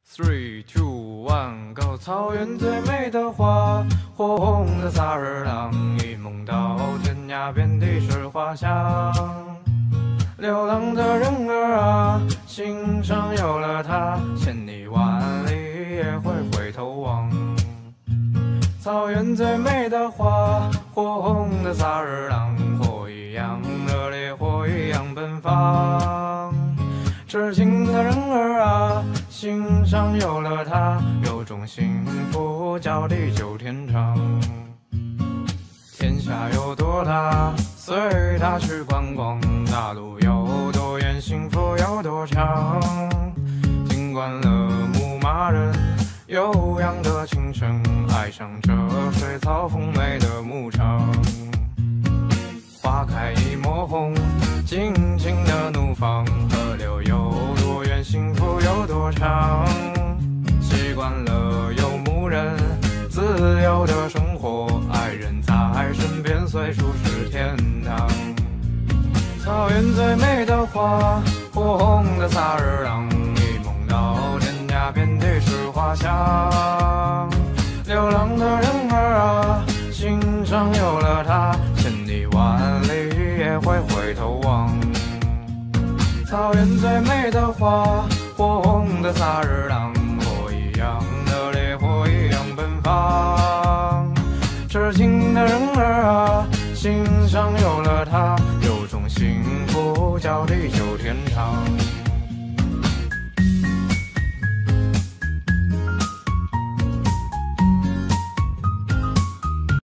3、2、1 Go！ 草原最美的花，火红的萨日朗，一梦到天涯，遍地是花香。流浪的人儿啊，心上有了它，千里万里也会回头望。草原最美的花，火红的萨日朗，火一样热烈，火一样奔放。痴情的人儿啊，心上有了它，有种幸福叫地久天长。天下有多大，随它去观光；大路有多远，幸福有多长。尽管了牧马人悠扬的琴声，爱上这水草丰美的牧场。花开一抹红，尽情的怒放。河流有多远，幸福有多长。习惯了游牧人自由的生活，爱人在身边，随处是天堂。草原最美的花，火红的萨日朗，一梦到天涯，遍地是花香。流浪的人儿啊，心上有了它，千里万里也会回头望。草原最美的花，火红的萨日朗，火一样热烈，火一样奔放。痴情的人儿啊，心上有了它，有种幸福叫地久天长。